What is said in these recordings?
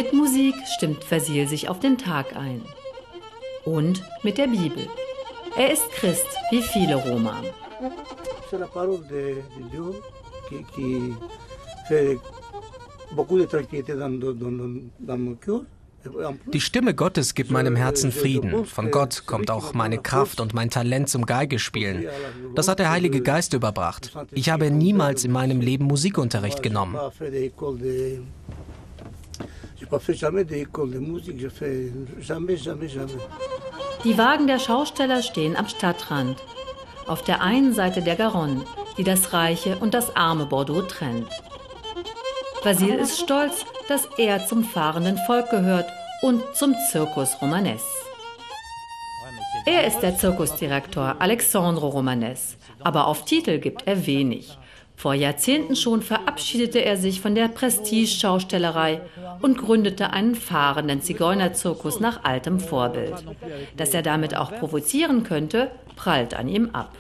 Mit Musik stimmt Vasil sich auf den Tag ein. Und mit der Bibel. Er ist Christ, wie viele Roma. Die Stimme Gottes gibt meinem Herzen Frieden. Von Gott kommt auch meine Kraft und mein Talent zum Geigespielen. Das hat der Heilige Geist überbracht. Ich habe niemals in meinem Leben Musikunterricht genommen. Die Wagen der Schausteller stehen am Stadtrand. Auf der einen Seite der Garonne, die das reiche und das arme Bordeaux trennt. Vasil ist stolz, dass er zum fahrenden Volk gehört und zum Circus Romanes. Er ist der Zirkusdirektor Alexandre Romanes, aber auf Titel gibt er wenig. Vor Jahrzehnten schon verabschiedete er sich von der Prestige-Schaustellerei und gründete einen fahrenden Zigeunerzirkus nach altem Vorbild. Dass er damit auch provozieren könnte, prallt an ihm ab.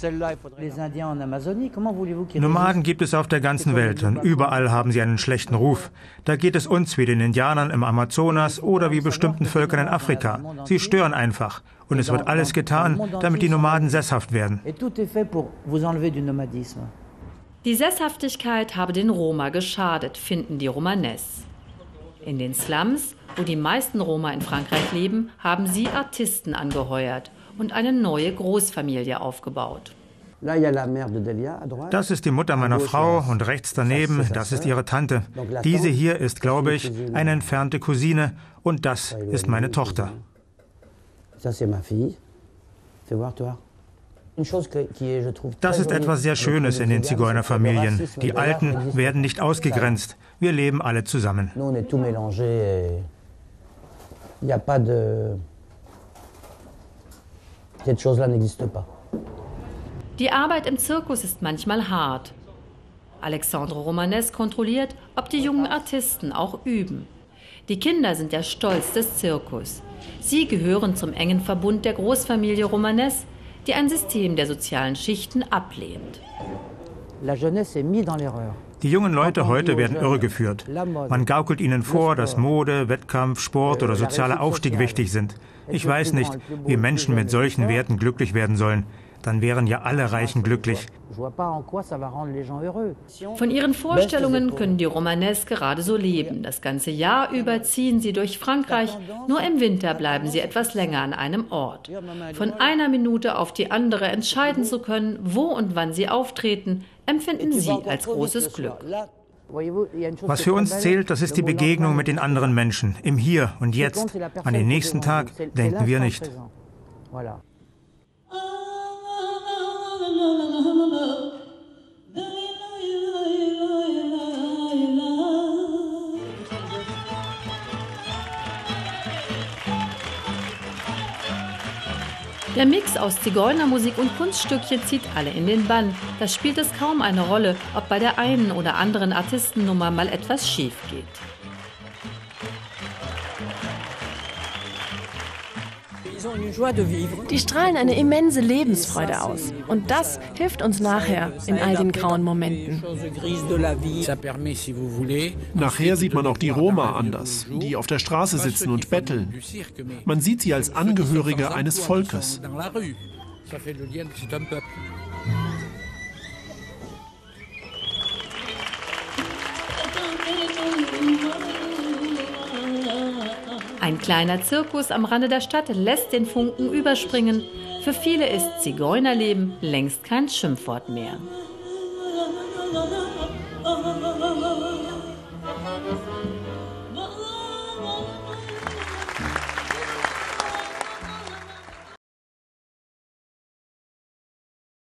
Nomaden gibt es auf der ganzen Welt und überall haben sie einen schlechten Ruf. Da geht es uns wie den Indianern im Amazonas oder wie bestimmten Völkern in Afrika. Sie stören einfach. Und es wird alles getan, damit die Nomaden sesshaft werden. Die Sesshaftigkeit habe den Roma geschadet, finden die Romanes. In den Slums, wo die meisten Roma in Frankreich leben, haben sie Artisten angeheuert und eine neue Großfamilie aufgebaut. Das ist die Mutter meiner Frau und rechts daneben, das ist ihre Tante. Diese hier ist, glaube ich, eine entfernte Cousine und das ist meine Tochter. Das ist etwas sehr Schönes in den Zigeunerfamilien. Die Alten werden nicht ausgegrenzt. Wir leben alle zusammen. Die Arbeit im Zirkus ist manchmal hart. Alexandre Romanes kontrolliert, ob die jungen Artisten auch üben. Die Kinder sind der Stolz des Zirkus. Sie gehören zum engen Verbund der Großfamilie Romanes, die ein System der sozialen Schichten ablehnt. Die jungen Leute heute werden irregeführt. Man gaukelt ihnen vor, dass Mode, Wettkampf, Sport oder sozialer Aufstieg wichtig sind. Ich weiß nicht, wie Menschen mit solchen Werten glücklich werden sollen. Dann wären ja alle Reichen glücklich. Von ihren Vorstellungen können die Romanes gerade so leben. Das ganze Jahr über ziehen sie durch Frankreich. Nur im Winter bleiben sie etwas länger an einem Ort. Von einer Minute auf die andere entscheiden zu können, wo und wann sie auftreten, empfinden sie als großes Glück. Was für uns zählt, das ist die Begegnung mit den anderen Menschen. Im Hier und Jetzt. An den nächsten Tag denken wir nicht. Der Mix aus Zigeunermusik und Kunststückchen zieht alle in den Bann. Da spielt es kaum eine Rolle, ob bei der einen oder anderen Artistennummer mal etwas schief geht. Die strahlen eine immense Lebensfreude aus. Und das hilft uns nachher in all den grauen Momenten. Nachher sieht man auch die Roma anders, die auf der Straße sitzen und betteln. Man sieht sie als Angehörige eines Volkes. Ein kleiner Zirkus am Rande der Stadt lässt den Funken überspringen. Für viele ist Zigeunerleben längst kein Schimpfwort mehr.